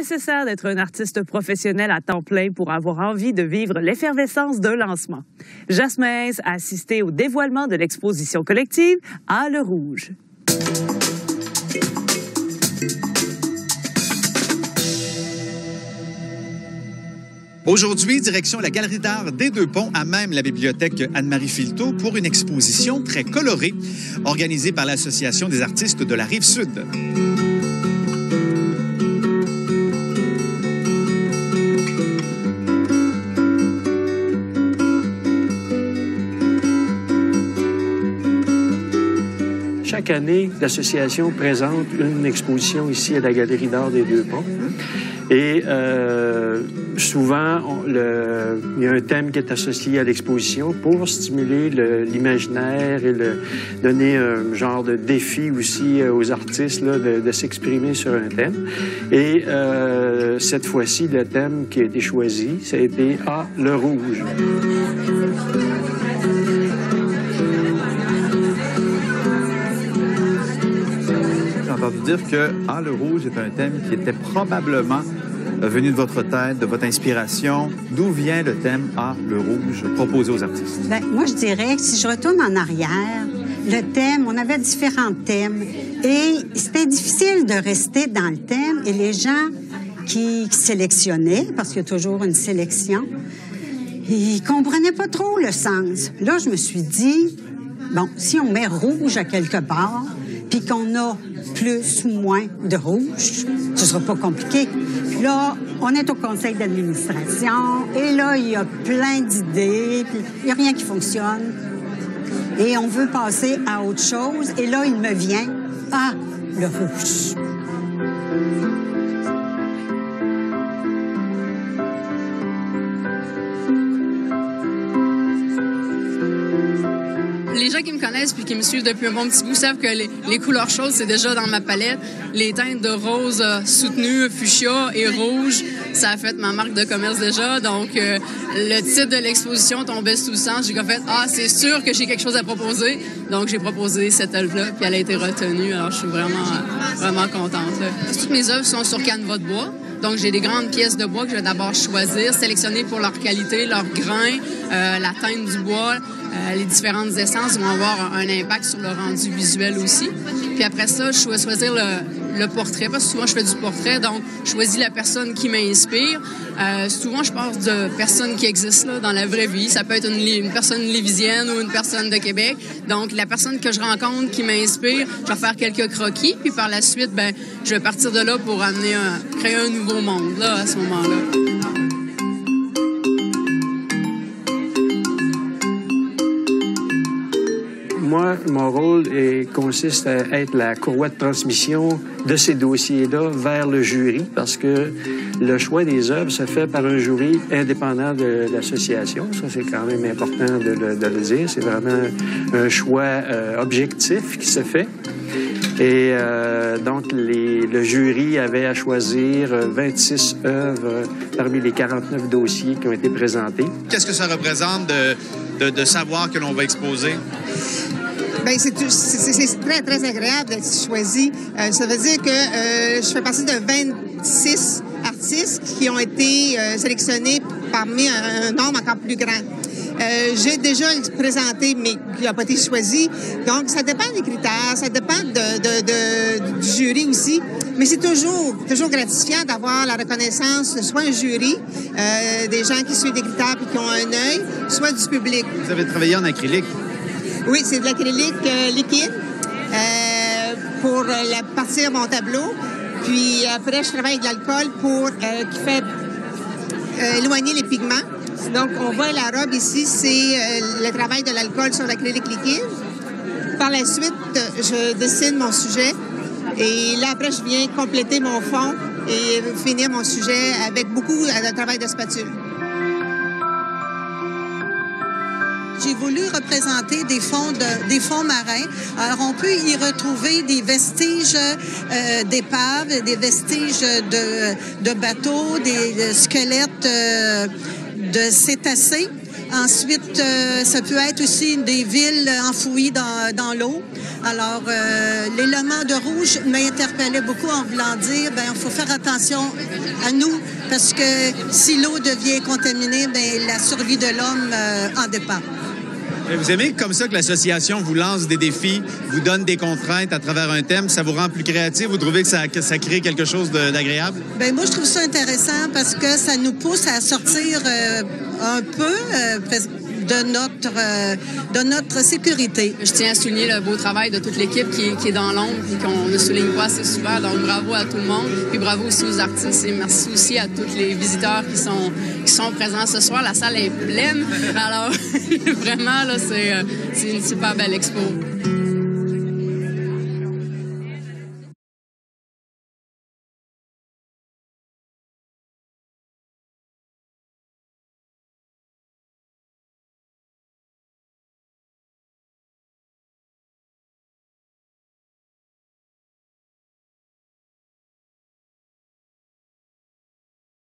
nécessaire d'être un artiste professionnel à temps plein pour avoir envie de vivre l'effervescence d'un lancement. Jasmin a assisté au dévoilement de l'exposition collective Halle Rouge. Aujourd'hui, direction la Galerie d'art des Deux-Ponts, à même la bibliothèque Anne-Marie Filteau, pour une exposition très colorée, organisée par l'Association des artistes de la Rive-Sud. Chaque année, l'association présente une exposition ici à la Galerie d'art des Deux-Ponts. Et souvent, il y a un thème qui est associé à l'exposition pour stimuler l'imaginaire et donner un genre de défi aussi aux artistes là, de s'exprimer sur un thème. Et cette fois-ci, le thème qui a été choisi, ça a été le rouge. J'ai entendu dire que le rouge est un thème qui était probablement venu de votre tête, de votre inspiration. D'où vient le thème le rouge proposé aux artistes? Bien, moi, je dirais que si je retourne en arrière, le thème, on avait différents thèmes et c'était difficile de rester dans le thème et les gens qui sélectionnaient, parce qu'il y a toujours une sélection, ils comprenaient pas trop le sens. Là, je me suis dit, bon, si on met rouge à quelque part, puis qu'on a plus ou moins de rouge, ce sera pas compliqué. Puis là, on est au conseil d'administration, et là, il y a plein d'idées, puis il n'y a rien qui fonctionne. Et on veut passer à autre chose, et là, il me vient, le rouge. Les gens qui me connaissent puis qui me suivent depuis un bon petit bout savent que les couleurs chaudes, c'est déjà dans ma palette. Les teintes de rose soutenu, fuchsia et rouge, ça a fait ma marque de commerce déjà. Donc, le titre de l'exposition tombait sous le sens. J'ai fait, c'est sûr que j'ai quelque chose à proposer. Donc, j'ai proposé cette œuvre-là, puis elle a été retenue. Alors, je suis vraiment contente. Toutes mes œuvres sont sur canevas de bois. Donc, j'ai des grandes pièces de bois que je vais d'abord choisir, sélectionner pour leur qualité, leur grain, la teinte du bois. Les différentes essences vont avoir un impact sur le rendu visuel aussi. Puis après ça, je vais choisir le portrait, parce que souvent, je fais du portrait, donc je choisis la personne qui m'inspire. Souvent, je parle de personnes qui existent là, dans la vraie vie. Ça peut être une personne lévisienne ou une personne de Québec. Donc, la personne que je rencontre qui m'inspire, je vais faire quelques croquis, puis par la suite, je vais partir de là pour créer un nouveau monde là, à ce moment-là. Moi, mon rôle consiste à être la courroie de transmission de ces dossiers-là vers le jury, parce que le choix des œuvres se fait par un jury indépendant de l'association. Ça, c'est quand même important de le dire. C'est vraiment un choix objectif qui se fait. Et donc, le jury avait à choisir 26 œuvres parmi les 49 dossiers qui ont été présentés. Qu'est-ce que ça représente de savoir que l'on va exposer? Bien, c'est très, très agréable d'être choisi. Ça veut dire que je fais partie de 26 artistes qui ont été sélectionnés parmi un nombre encore plus grand. J'ai déjà présenté, mais qui n'a pas été choisi. Donc, ça dépend des critères, ça dépend du jury aussi. Mais c'est toujours gratifiant d'avoir la reconnaissance, soit un jury, des gens qui suivent des critères et qui ont un œil, soit du public. Vous avez travaillé en acrylique? Oui, c'est de l'acrylique liquide pour partir mon tableau. Puis après, je travaille avec de l'alcool qui fait éloigner les pigments. Donc, on voit la robe ici, c'est le travail de l'alcool sur l'acrylique liquide. Par la suite, je dessine mon sujet. Et là, après, je viens compléter mon fond et finir mon sujet avec beaucoup de travail de spatule. J'ai voulu représenter des fonds marins. Alors, on peut y retrouver des vestiges d'épaves, des vestiges de bateaux, des squelettes de cétacés. Ensuite, ça peut être aussi des villes enfouies dans l'eau. Alors, l'élément de rouge m'a interpellé beaucoup en voulant dire, il faut faire attention à nous, parce que si l'eau devient contaminée, la survie de l'homme en dépend. Et vous aimez comme ça que l'association vous lance des défis, vous donne des contraintes à travers un thème, ça vous rend plus créatif? Vous trouvez que ça crée quelque chose d'agréable? Moi, je trouve ça intéressant parce que ça nous pousse à sortir un peu de notre sécurité. Je tiens à souligner le beau travail de toute l'équipe qui est dans l'ombre et qu'on ne souligne pas assez souvent. Donc, bravo à tout le monde. Puis bravo aussi aux artistes et merci aussi à tous les visiteurs qui sont présents ce soir. La salle est pleine. Alors, vraiment, là, c'est une super belle expo.